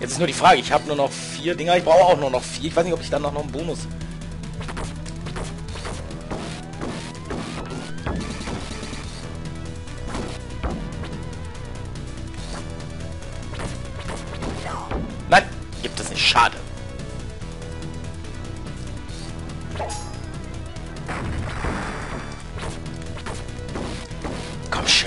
Jetzt ist nur die Frage, ich habe nur noch 4 Dinger, ich brauche auch nur noch 4. Ich weiß nicht, ob ich dann noch einen Bonus... Nein, gibt es nicht. Schade. Komm schon.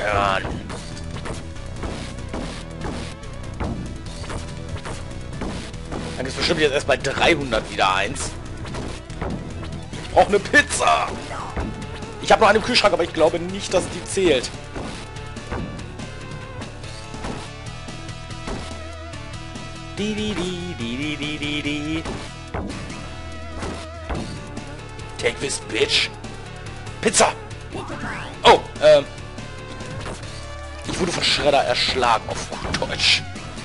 Dann ist bestimmt jetzt erst bei 300 wieder eins. Ich brauche eine Pizza. Ich habe noch eine im Kühlschrank, aber ich glaube nicht, dass die zählt. Take this, bitch. Pizza. Oh, ich wurde von Shredder erschlagen auf gut Deutsch.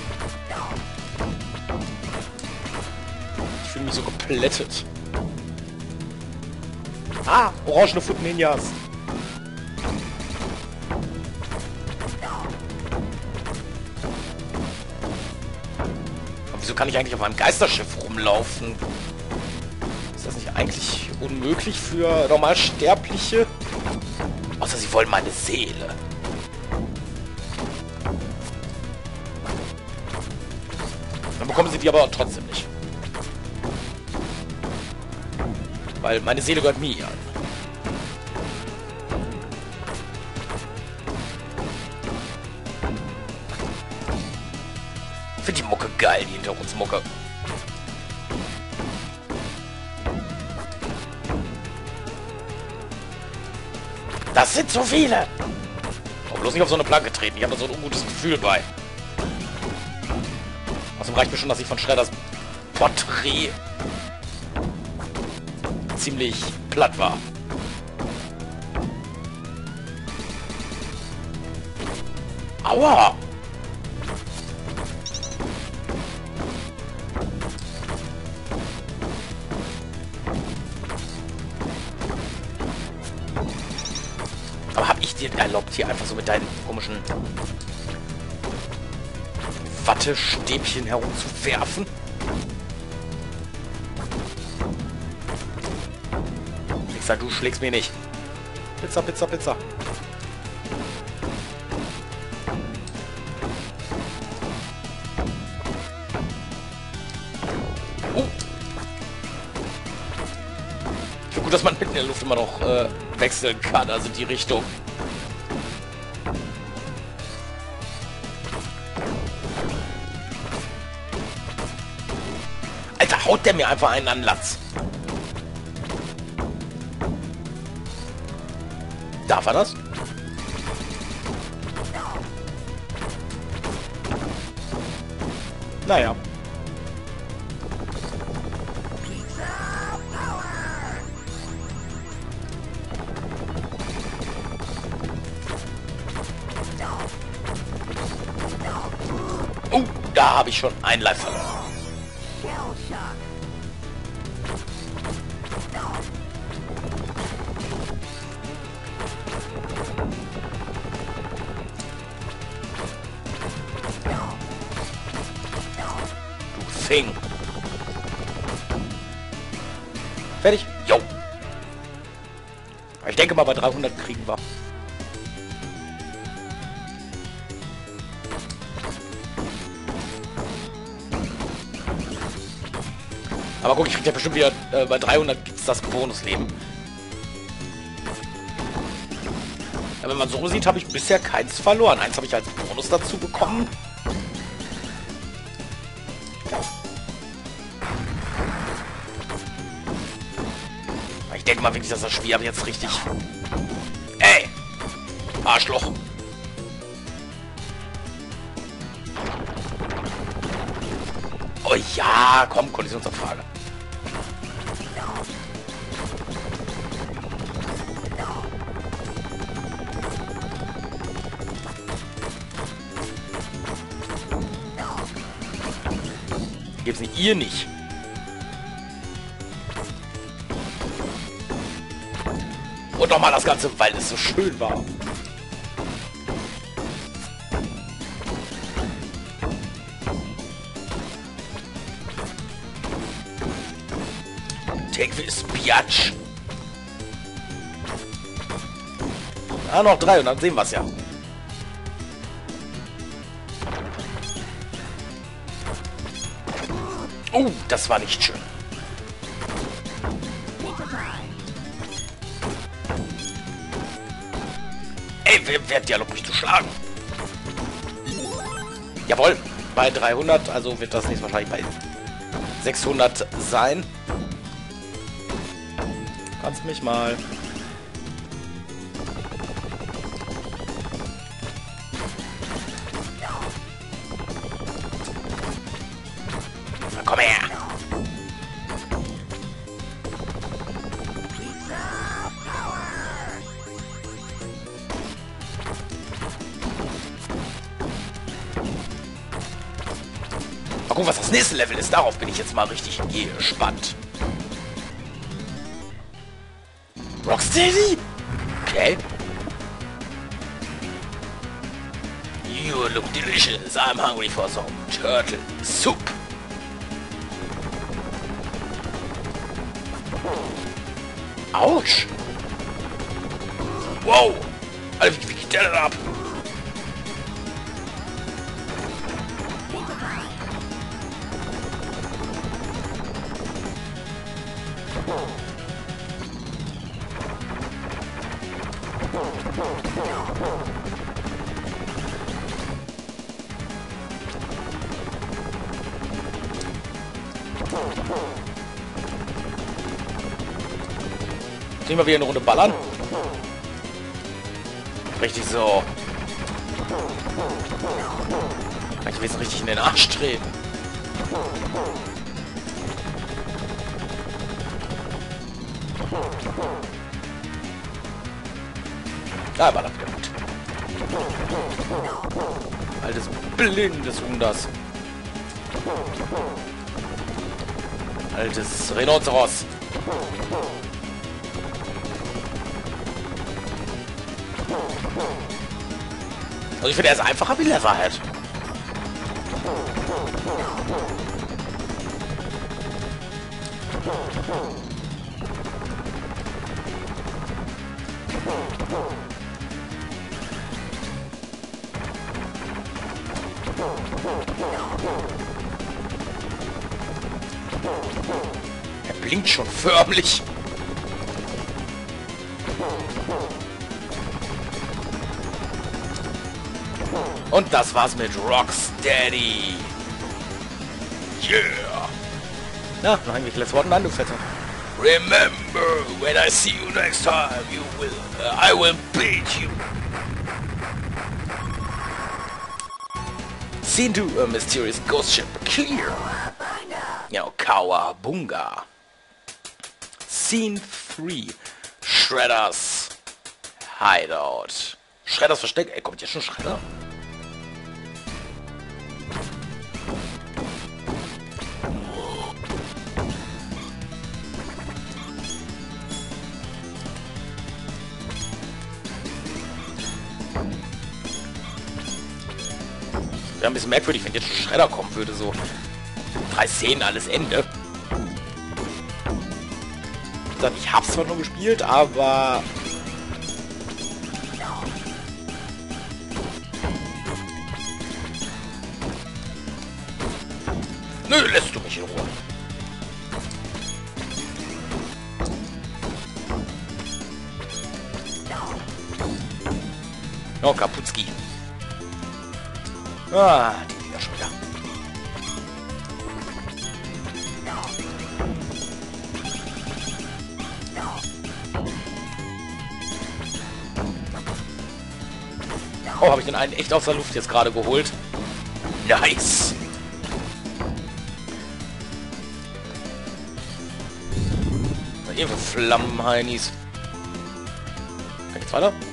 Ich fühle mich so geplättet. Ah, orangene Foot Ninjas. Wieso kann ich eigentlich auf einem Geisterschiff rumlaufen? Ist das nicht eigentlich unmöglich für Normalsterbliche? Außer sie wollen meine Seele. Dann bekommen sie die aber trotzdem nicht. Weil meine Seele gehört mir. Ich finde die Mucke geil, die Hintergrundmucke. Das sind so viele! Oh, bloß nicht auf so eine Planke treten. Ich habe da so ein ungutes Gefühl bei. Außerdem reicht mir schon, dass ich von Shredders Porträt ziemlich platt war. Aua! Aber hab ich dir erlaubt, hier einfach so mit deinen komischen Wattestäbchen herumzuwerfen? Pizza, du schlägst mir nicht. Pizza, Pizza, Pizza. Oh. Ich finde gut, dass man mitten in der Luft immer noch wechseln kann, also die Richtung. Alter, haut der mir einfach einen an den Latz. Darf er das? Naja. Oh, da habe ich schon ein Life verloren. Du Thing. Fertig? Jo. Ich denke mal, bei 300 kriegen wir. Aber guck, ich krieg ja bestimmt wieder, bei 300 gibt's das Bonusleben. Ja, wenn man so sieht, habe ich bisher keins verloren. Eins habe ich als Bonus dazu bekommen. Ich denke mal wirklich, dass das Spiel aber jetzt richtig... Ey! Arschloch! Oh ja, komm, Kollisionsabfrage. Gibt's nicht, ihr nicht. Und nochmal das Ganze, weil es so schön war. Take this, Biatch. Ah, noch 3 und dann sehen wir es ja. Oh, das war nicht schön. Ey, wer hat Dialog mich zu schlagen? Jawohl, bei 300, also wird das nächste wahrscheinlich bei 600 sein. Kannst mich mal. Na, komm her. Mal gucken, was das nächste Level ist. Darauf bin ich jetzt mal richtig gespannt. Rocksteady? Okay. You look delicious. I'm hungry for some turtle soup. Autsch. Wow. Alter, wie geht der denn ab? Kriegen wir wieder eine Runde ballern? Richtig so. Ich will es richtig in den Arsch treten. Ah, ballert wieder gut. Altes blindes Hunders. Altes Rhinoceros. Also ich finde, er ist einfacher wie Leatherhead. Er blinkt schon förmlich. Und das war's mit Rocksteady. Yeah. Na, noch irgendwelche letzte Worte? Nein, du Fetter. Remember, when I see you next time, I will beat you. Scene 2, a mysterious ghost ship. Clear. Ja, Kawabunga. Scene 3, Shredders Hideout. Shredders Versteck. Ey, kommt hier schon Shredder? Wäre ein bisschen merkwürdig, wenn jetzt schon Shredder kommen würde, so 3 Szenen, alles Ende. Ich hab's zwar nur gespielt, aber nö, lässt du mich in Ruhe. Oh, Kaputski. Ah, die Dinger schon wieder. Oh, habe ich den einen echt aus der Luft jetzt gerade geholt. Nice. Was hier für Flammenheinis. Geht's weiter?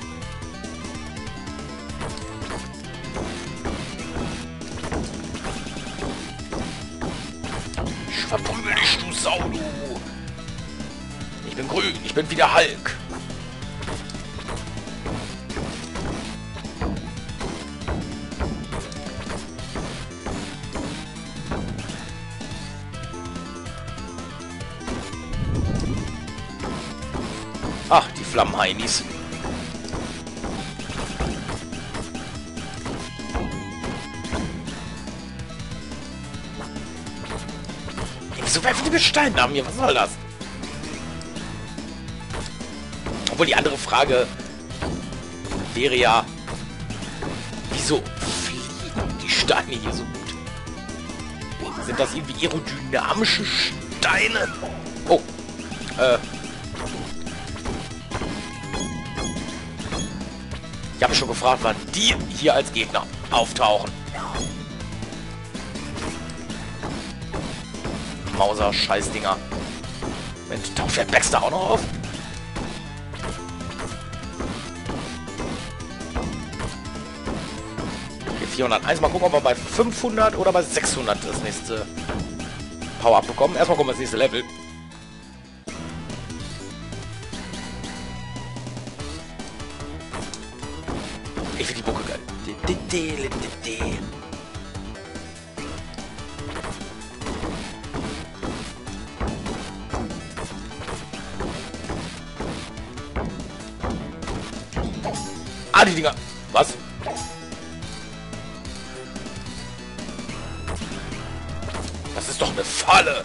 Ich verprügel dich, du Sau, du. Ich bin grün, ich bin wieder Hulk. Flammenheinis. Wieso werfen die mit Steinen nach mir? Was soll das? Obwohl die andere Frage wäre ja, wieso fliegen die Steine hier so gut? Sind das irgendwie aerodynamische Steine? Oh, ich habe mich schon gefragt, wann die hier als Gegner auftauchen. Mauser, Scheißdinger. Mensch, taucht der Baxter auch noch auf? Okay, 401. Mal gucken, ob wir bei 500 oder bei 600 das nächste Power-Up bekommen. Erstmal kommen wir ins nächste Level. Ich finde die Mucke geil. Ah, die Dinger. Was? Das ist doch eine Falle.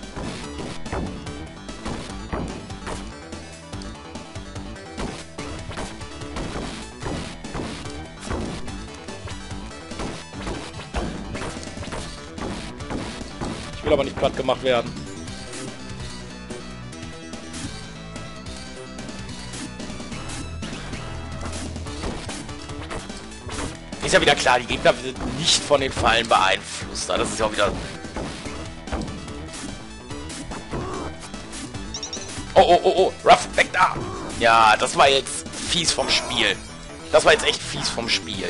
Ich will aber nicht platt gemacht werden. Ist ja wieder klar, die Gegner sind nicht von den Fallen beeinflusst. Das ist ja auch wieder... Oh, oh, oh, oh, Ruff, weg da! Ja, das war jetzt fies vom Spiel. Das war jetzt echt fies vom Spiel.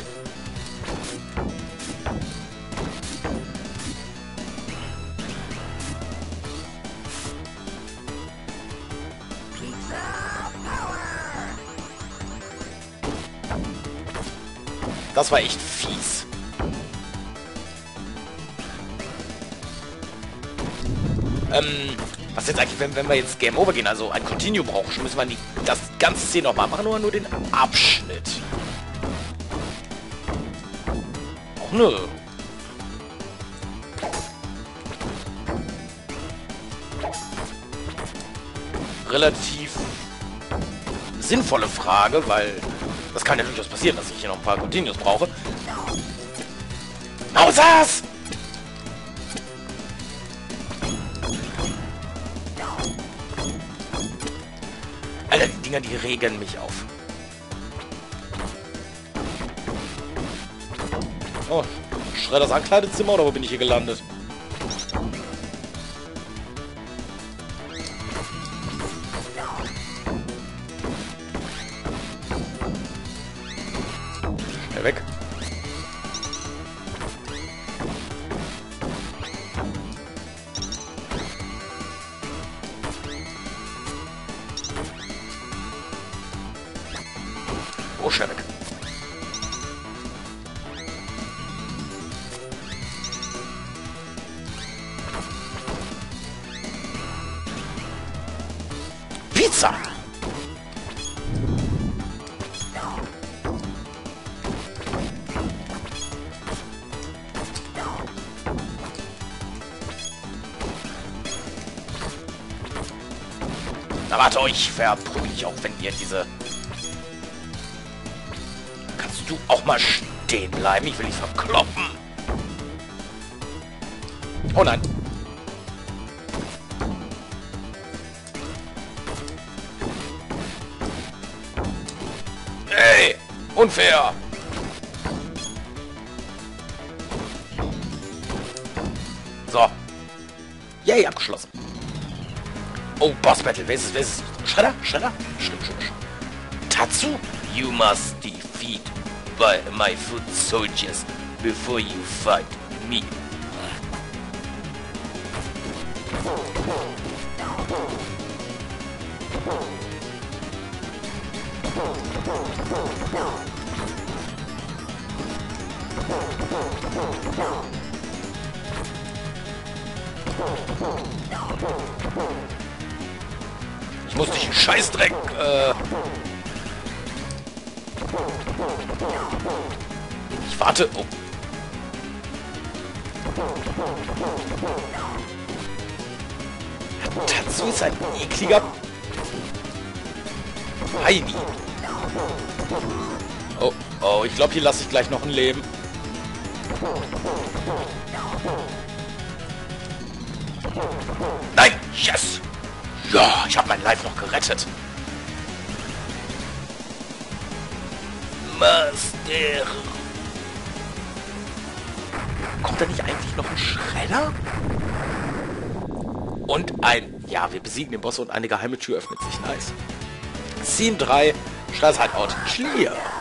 Das war echt fies. Was jetzt eigentlich, wenn wir jetzt Game Over gehen, also ein Continue brauchen, müssen wir das ganze Szene nochmal machen oder nur den Abschnitt? Auch nö. Relativ sinnvolle Frage, weil das kann ja durchaus passieren, dass ich hier noch ein paar Continues brauche. Mausers! Alter, die Dinger, die regen mich auf. Oh, Schredders Ankleidezimmer oder wo bin ich hier gelandet? Schnell weg. Oh, schnell weg. Pizza! Na warte, euch verprügel ich auch, wenn ihr diese... Kannst du auch mal stehen bleiben? Ich will dich verkloppen. Oh nein. Ey, unfair. So. Yay, abgeschlossen. Oh, Boss Battle. Wer ist es? Shredder? Shredder? Stimmt. Tatsu? You must defeat by my foot soldiers before you fight me. Ich muss dich in Scheißdreck, Ich warte. Oh. Tatsu ist ein ekliger Heini. Oh, oh, ich glaube, hier lasse ich gleich noch ein Leben. Nein, yes! Ja, ich habe mein Life noch gerettet. Master. Kommt da nicht eigentlich noch ein Schredder? Und ein... Ja, wir besiegen den Boss und eine geheime Tür öffnet sich. Nice. Scene 3. Scheiß Hideout. Clear.